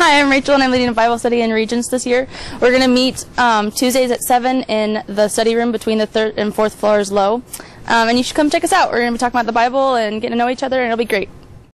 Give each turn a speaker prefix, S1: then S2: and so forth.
S1: Hi, I'm Rachel, and I'm leading a Bible study in Regents this year. We're going to meet Tuesdays at 7 in the study room between the 3rd and 4th floors low. And you should come check us out. We're going to be talking about the Bible and getting to know each other, and it'll be great.